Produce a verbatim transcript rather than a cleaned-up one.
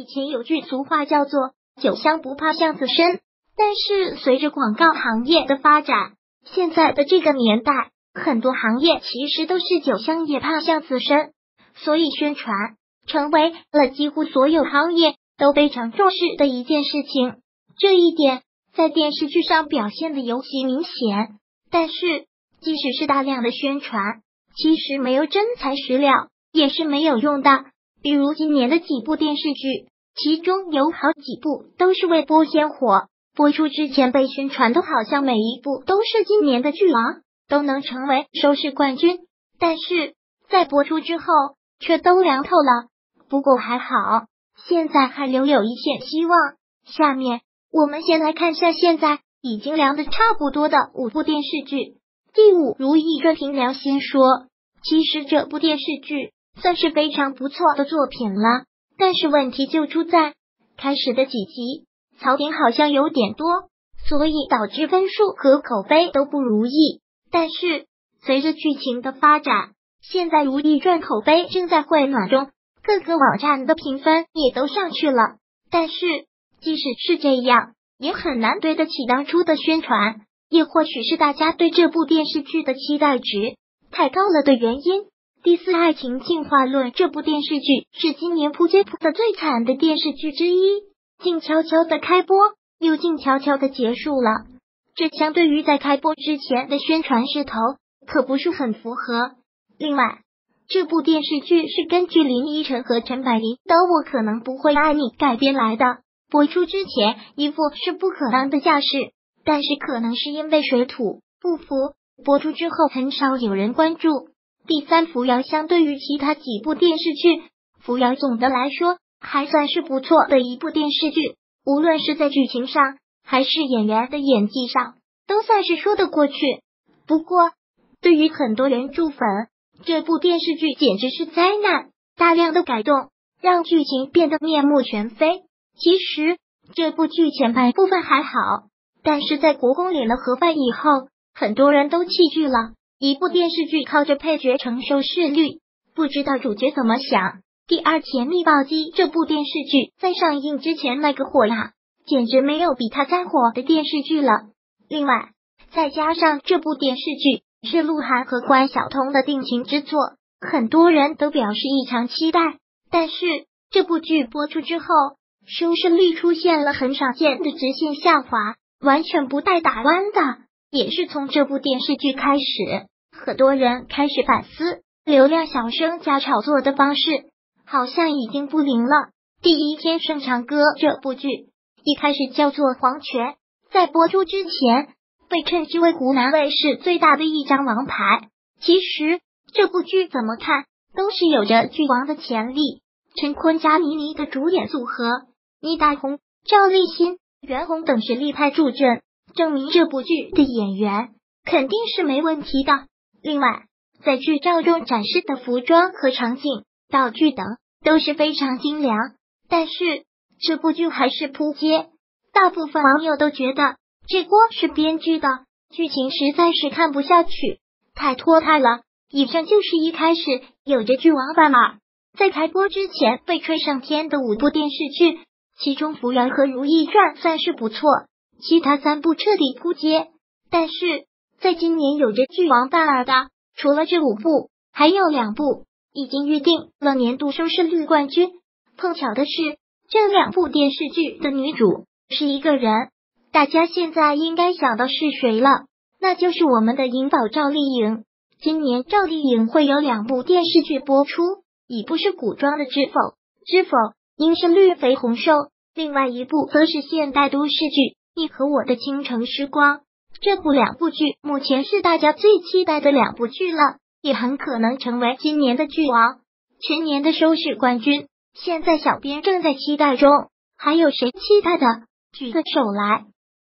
前有句俗话叫做酒香不怕巷子深，但是随着广告行业的发展，现在的这个年代，很多行业其实都是酒香也怕巷子深，所以宣传成为了几乎所有行业都非常重视的一件事情。这一点在电视剧上表现的尤其明显。但是即使是大量的宣传，其实没有真材实料也是没有用的。比如今年的几部电视剧，其中有好几部都是未播先火，播出之前被宣传的好像每一部都是今年的剧王，都能成为收视冠军，但是在播出之后却都凉透了。不过还好，现在还留有一线希望。下面我们先来看下现在已经凉的差不多的五部电视剧。第五，《如懿传》。凭良心说，其实这部电视剧算是非常不错的作品了，但是问题就出在开始的几集槽点好像有点多，所以导致分数和口碑都不如意。但是随着剧情的发展，现在《如懿传》口碑正在回暖中，各个网站的评分也都上去了。但是即使是这样，也很难对得起当初的宣传，也或许是大家对这部电视剧的期待值太高了的原因。第四，《爱情进化论》。这部电视剧是今年扑街扑的最惨的电视剧之一，静悄悄的开播，又静悄悄的结束了。这相对于在开播之前的宣传势头可不是很符合。另外，这部电视剧是根据林依晨和陈百灵的《我可能不会爱你》改编来的，播出之前一副是不可能的架势，但是可能是因为水土不服，播出之后很少有人关注。第三，《扶摇》。相对于其他几部电视剧，《扶摇》总的来说还算是不错的一部电视剧，无论是在剧情上还是演员的演技上都算是说得过去。不过对于很多原著粉，这部电视剧简直是灾难，大量的改动让剧情变得面目全非。其实这部剧前半部分还好，但是在国公领了盒饭以后，很多人都弃剧了。一部电视剧靠着配角承受视率，不知道主角怎么想。第二，《甜蜜暴击》。这部电视剧在上映之前那个火呀，简直没有比它再火的电视剧了。另外再加上这部电视剧是鹿晗和关晓彤的定情之作，很多人都表示异常期待。但是这部剧播出之后，收视率出现了很少见的直线下滑，完全不带打弯的。也是从这部电视剧开始，很多人开始反思流量小生加炒作的方式好像已经不灵了。第一天生长歌。这部剧一开始叫做黄泉，在播出之前被称之为湖南卫视最大的一张王牌。其实这部剧怎么看都是有着剧王的潜力。陈坤加倪妮的主演组合，倪大红、赵立新、袁弘等实力派助阵，证明这部剧的演员肯定是没问题的。另外在剧照中展示的服装和场景、道具等都是非常精良，但是这部剧还是扑街，大部分网友都觉得这锅是编剧的，剧情实在是看不下去，太拖沓了。以上就是一开始有着剧王范儿，在开播之前被吹上天的五部电视剧，其中《扶摇》和《如懿传》算是不错，其他三部彻底扑街。但是在今年有着剧王范儿的，除了这五部，还有两部已经预定了年度收视率冠军。碰巧的是，这两部电视剧的女主是一个人，大家现在应该想到是谁了，那就是我们的颖宝赵丽颖。今年赵丽颖会有两部电视剧播出，一部是古装的《知否》，知否应是绿肥红瘦，另外一部则是现代都市剧《你和我的倾城时光》。这部两部剧目前是大家最期待的两部剧了，也很可能成为今年的剧王，全年的收视冠军。现在小编正在期待中，还有谁期待的？举个手来。